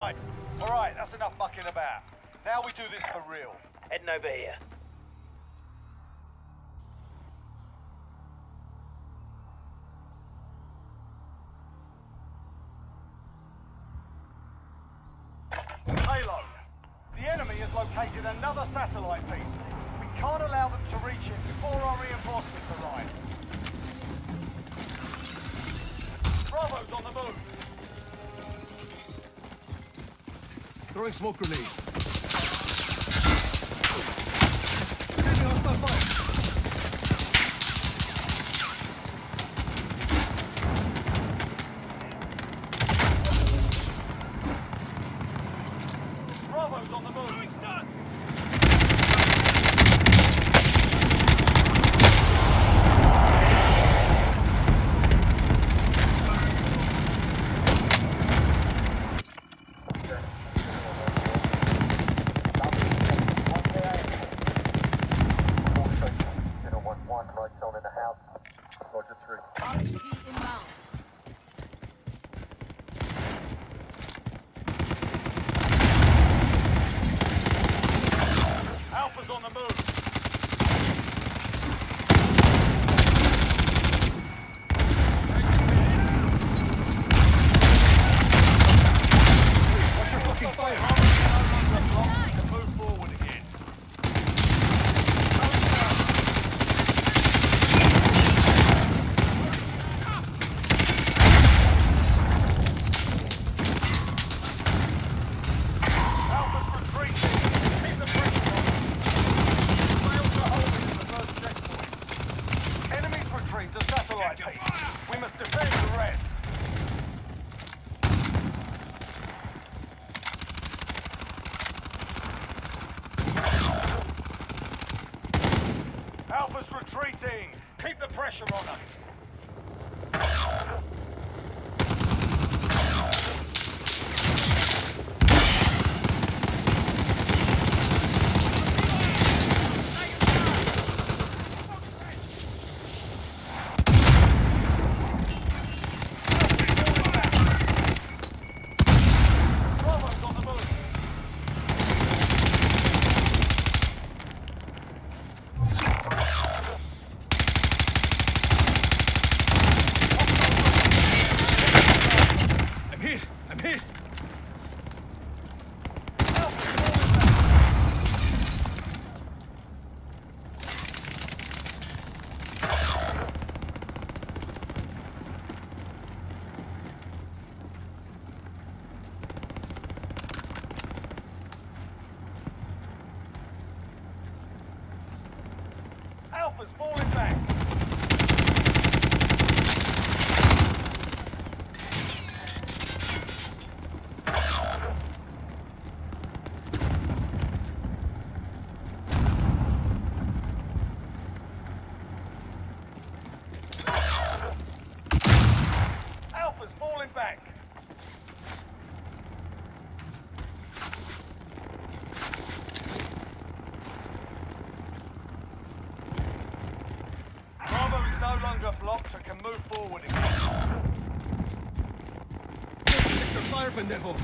Alright, that's enough mucking about. Now we do this for real. Heading over here. Payload. The enemy has located another satellite piece. We can't allow them to reach it before our reinforcements arrive. Bravo's on the move. Throwing smoke grenade. Taking hostile fire. Bravo's on the move. Alpha's on the move. Watch your fucking fire. Can move forward again. Alpha's retreating. Keep the pressure on. Failed to hold it in the first checkpoint. Enemies retreat to satellite piece. We must defend the rest. Alpha's retreating. Keep the pressure on them. Bravo's on the move. I'm hit. I'm hit. Alpha's falling back. Alpha's falling back. Alpha's falling back. Bravo is no longer blocked and can move forward again. Sector fire, pendejo.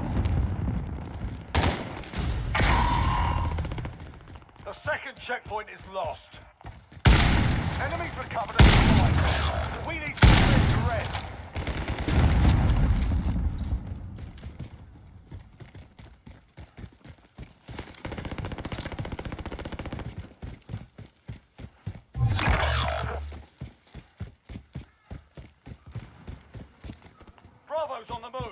The second checkpoint is lost. Enemies recovered at the point. We need to defend the rest. Bravo's on the move.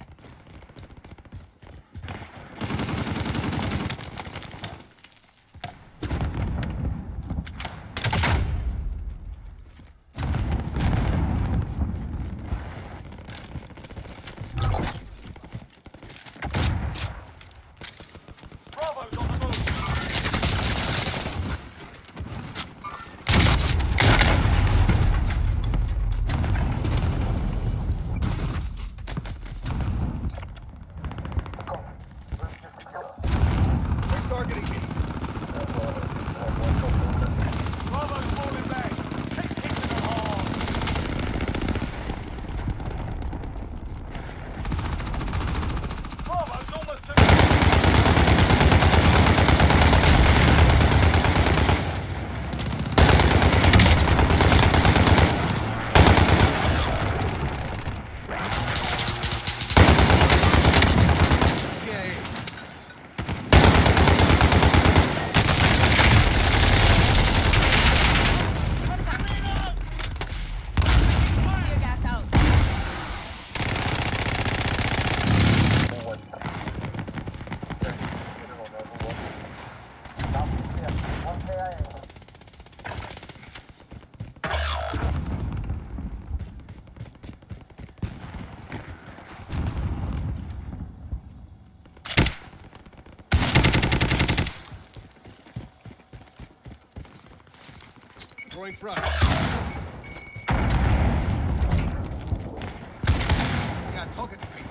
Bravo's on the move. We're targeting me. Bravo's falling back. Keep hitting them hard. Bravo Throwing frag. Yeah, target me.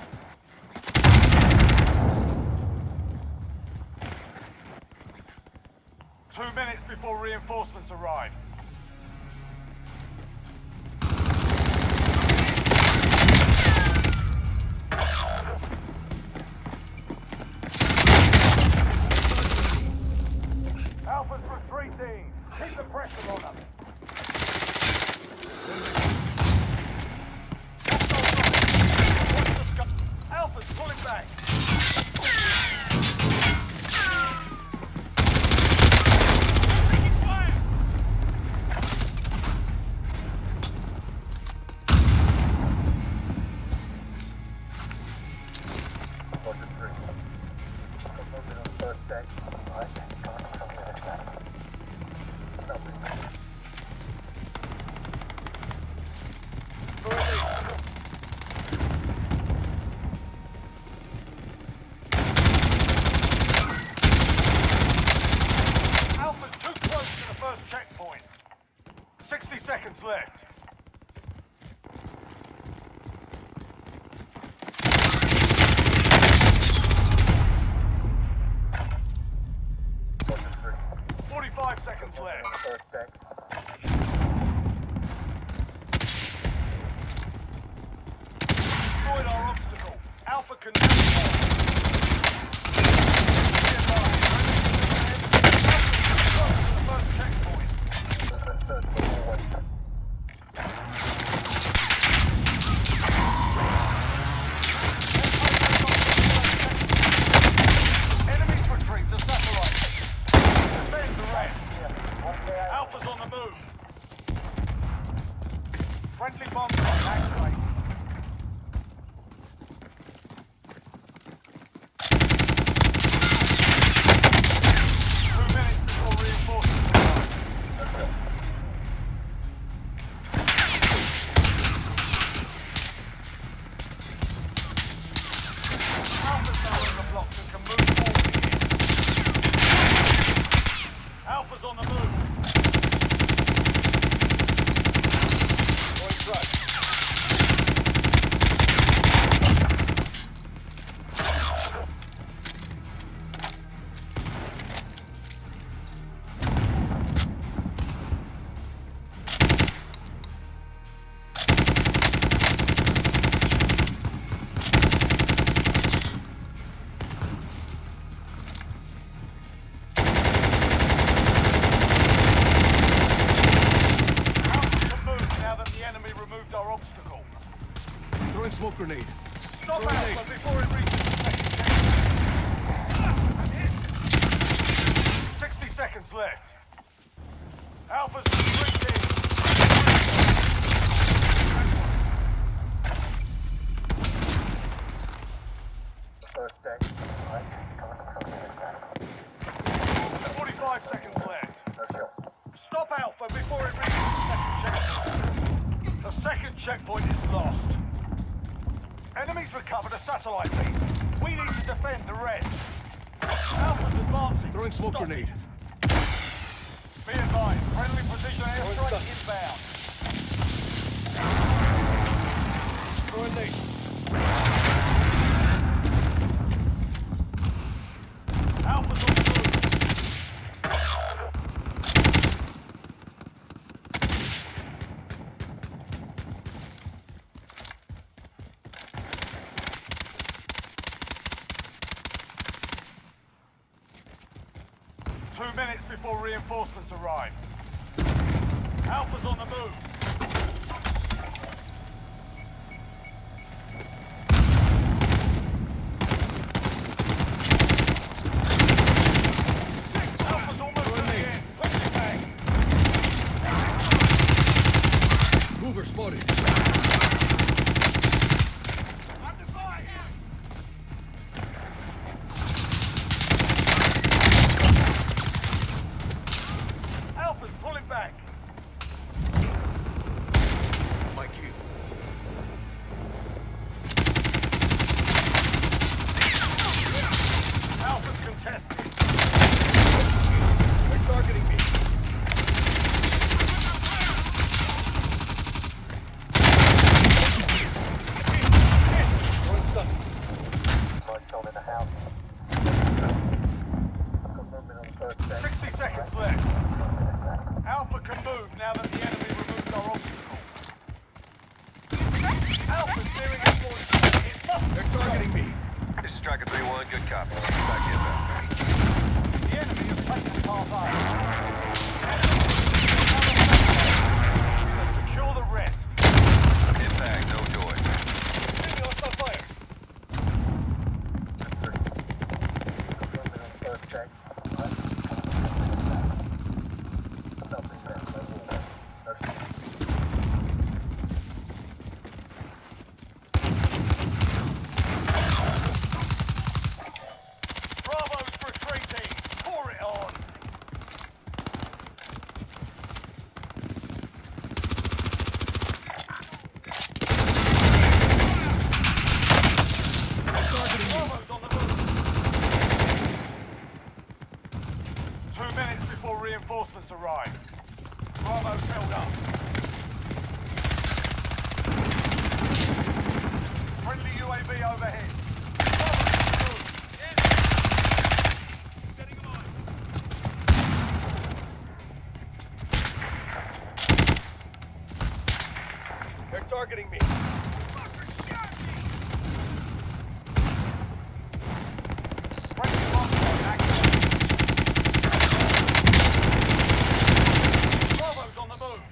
2 minutes before reinforcements arrive. Alpha's retreating. Keep the pressure on them. Alpha's pulling back. Alpha's too close to the first checkpoint. 60 seconds left. Seconds left. Destroyed our obstacle. Alpha can now the first checkpoint. Enemies retreat to satellite. Defend the rest. Alpha's on the move. Friendly bomb activate. Alpha's on the move. Going truck. 60 seconds left. Alpha's retreating. First deck. 45 seconds left. No shot. Stop Alpha before it reaches the second checkpoint. The second checkpoint is lost. Enemies recovered a satellite piece. We need to defend the rest. Alpha's advancing. Throwing smoke Stop grenade. it. Be advised, friendly precision airstrike inbound. Throwing nade. Alpha's on the move. 2 minutes before reinforcements arrive. Alpha's on the move. Alpha's almost to the end. Pushing back. Mover spotted. Under fire. Alpha's pulling back. 60 seconds left. Alpha can move now that the enemy removed our obstacle. Alpha's nearing its launch pad. It must be They're targeting me. This is Striker 3-1, good copy. Back inbound. The enemy has taken Path A. Secure the rest. Impact, no joy. Continue on the fire. Bravo's retreating. Pour it on. Bravo's on the move. 2 minutes before reinforcements arrive. Bravo's held up. Friendly UAV overhead. Bravo's They're targeting me. Friendly bombs active. Bravo's on the move.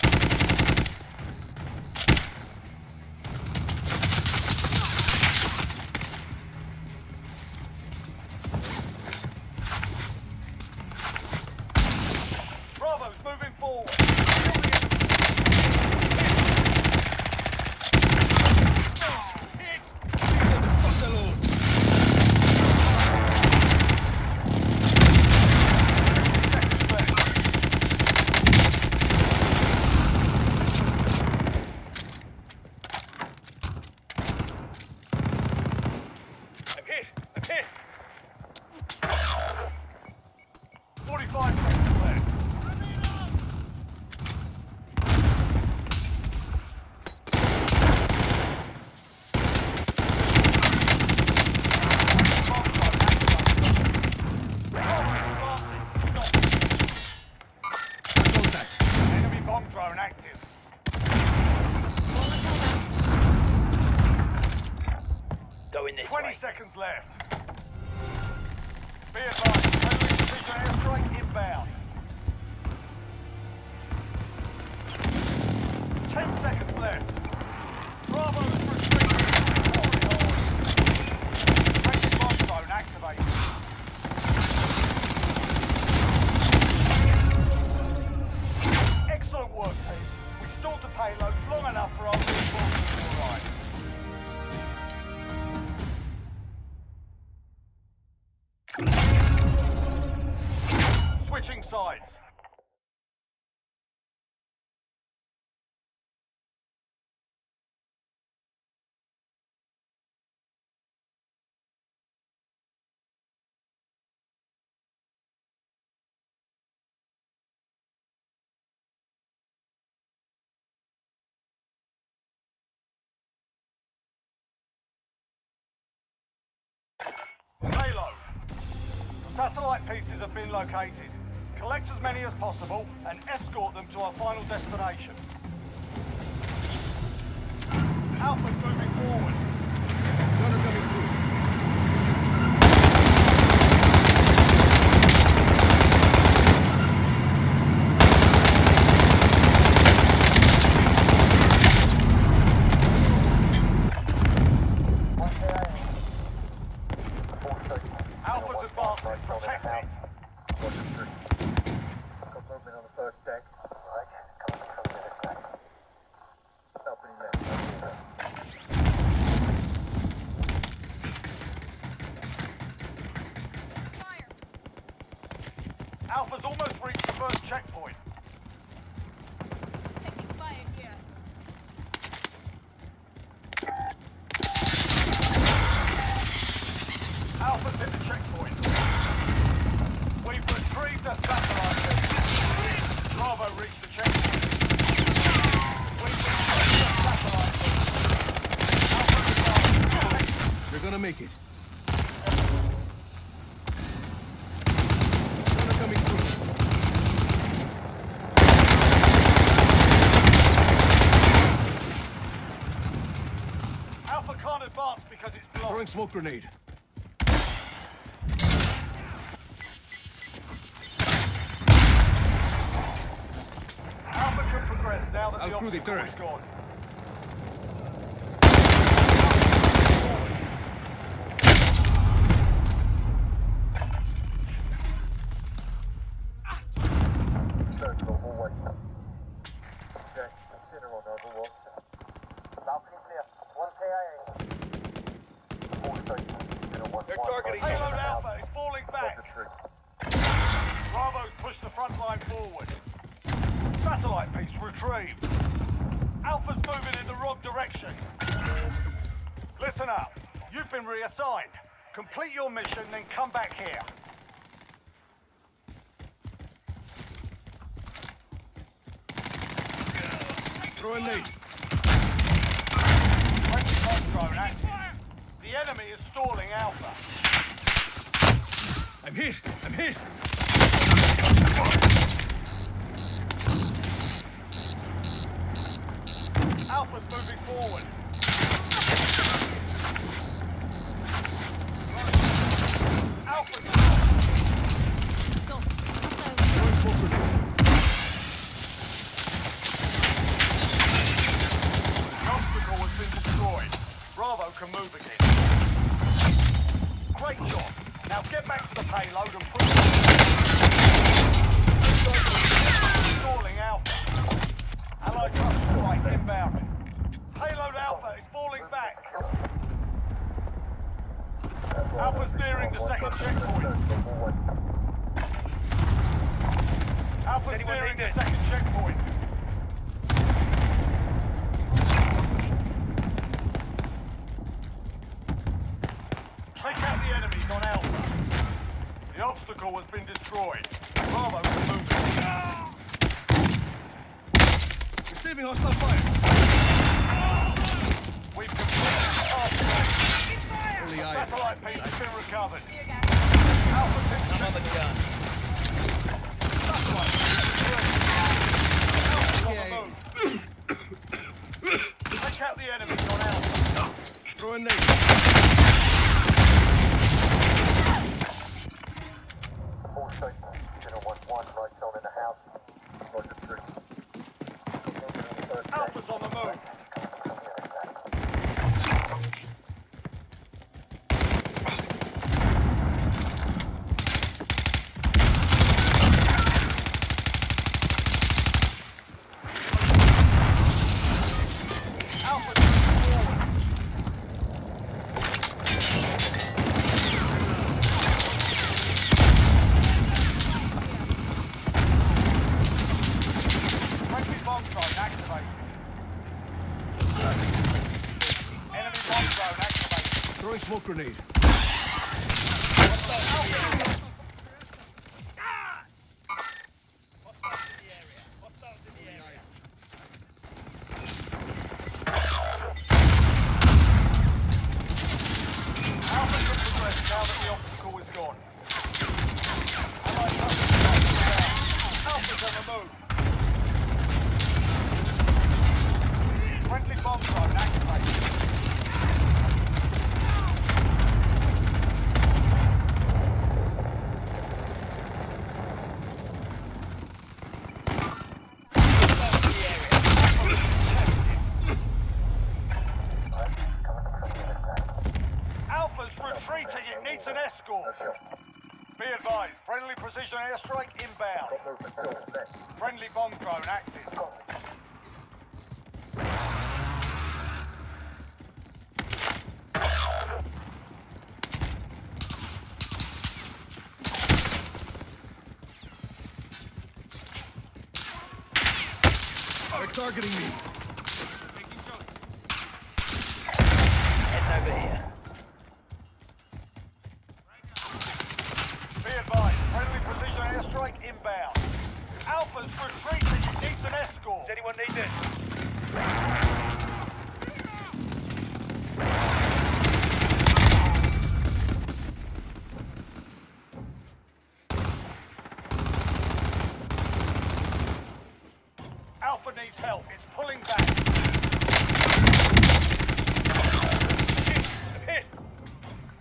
Bravo's moving forward. Hit! Leave them the fuck alone. Seconds left. I'm hit. I'm hit. 45 seconds left. Contact. Enemy bomb drone active. Going this 20 way. seconds left. Be advised, friendly precision airstrike inbound. 10 seconds left. Bravo is retreating. Friendly bomb drone activated. Excellent work, team. We stalled the payloads long enough for our reinforcements to arrive. Switching sides. Payload. The satellite pieces have been located. Collect as many as possible and escort them to our final destination. Alpha's moving forward. Gunner coming through. Alpha's advancing. Protect it. Movement on the first deck. Right. Coming from the other side. Opening there. Alpha's almost reached the first checkpoint. Taking fire here. Alpha's hit the checkpoint. We've retrieved a satellite. Bravo reached the checkpoint. We've retrieved a satellite. Alpha's advancing. They're gonna make it. grenade. Alpha can progress now that I'll the crew the obstacle turret. is gone. Search the hallway. Check. Consider on overwatch. Balcony clear. 1 KIA. All stations. Consider 1. They're targeting me. Payload Alpha is falling back. Bravo's pushed the front line forward. Satellite piece retrieved. Alpha's moving in the wrong direction. Listen up. You've been reassigned. Complete your mission, then come back here. Throw a nade. Friendly bomb drone active. The enemy is stalling Alpha. I'm hit. I'm hit. Alpha's moving forward. Alpha's Throwing smoke grenade. The obstacle has been destroyed. Bravo can move again. Great job. Now get back to the payload and put stalling Alpha. Allied cluster strike inbound. Payload Alpha is falling back. Alpha's nearing the second checkpoint. Alpha's nearing the second checkpoint. Take out the enemies on Alpha. The obstacle has been destroyed. Bravo can move it. Receiving hostile fire. We've completed the task. Only The I. satellite piece has been recovered. Alpha's in I'm on the gun. satellite piece. Alpha's on the move. Take out the enemies on Alpha. Throw a nade. All stations. Consider 1-1. Right zone in the house. Roger 3. Alpha's on the move. Alpha's moving forward. Friendly bomb drone activated. Enemy bomb drone activated. Throwing smoke grenade. Alpha can progress now that the obstacle is gone. Allied cluster strike inbound. Alpha's on the move. Friendly bomb drone activated. Alpha's retreating, it needs an escort. Be advised, friendly precision airstrike inbound. Friendly bomb drone active. They're targeting me. Heading over here. Be advised, friendly precision airstrike inbound. Alpha's retreating, it needs an escort. Does anyone need this? Alpha needs help, it's pulling back. I'm hit.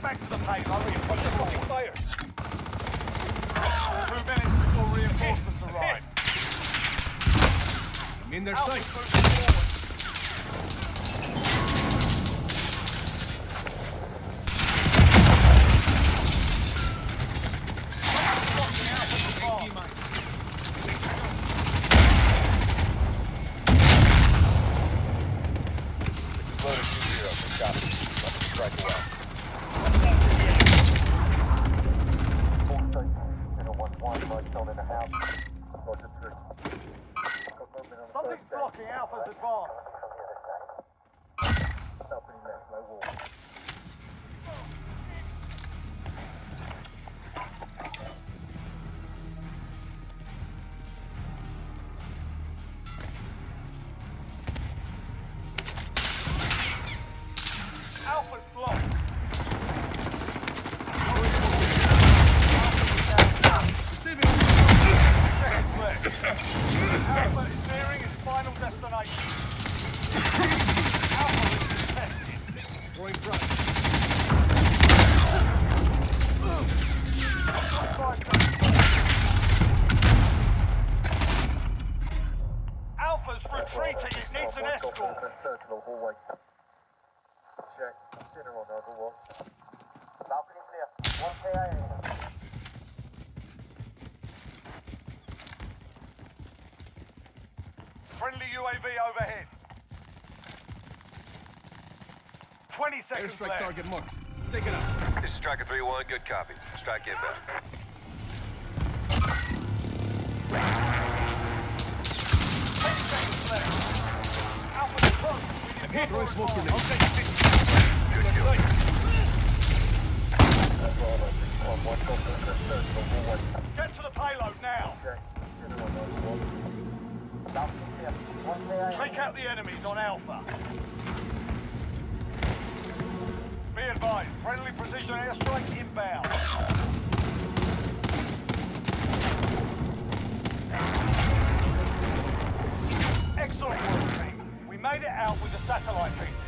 back to the payload and push forward. Fire. 2 minutes before reinforcements arrive. I'm in their Alpha's sights. moving forward. Blocking Alpha's advance. Loaded 2-0. Good copy. Let's strike away. Full station. 011. Lights on in the house. Roger 3. Something's blocking Alpha's advance. Opening left, no wall. Alpha's blocked. Receiving. Seconds left. Alpha is nearing its final destination. Alpha is contested. Throwing front. Alpha's retreating. It needs an escort. Circular hallway. Check. Dinner on overwatch. Balcony clear. 1 KIA. Friendly UAV overhead. 20 seconds Airstrike left. target marked. Take it out. This is Striker 3-1, good copy. Strike inbound. 10 seconds left. Alpha's close. We need Throwing more smoke response. grenade. Good kill. Get to the payload now. Check. Dinner on overwatch. Balcony clear. 1 KIA. Take out the enemies on Alpha. Be advised, friendly precision airstrike inbound. Excellent work, team. We made it out with the satellite pieces.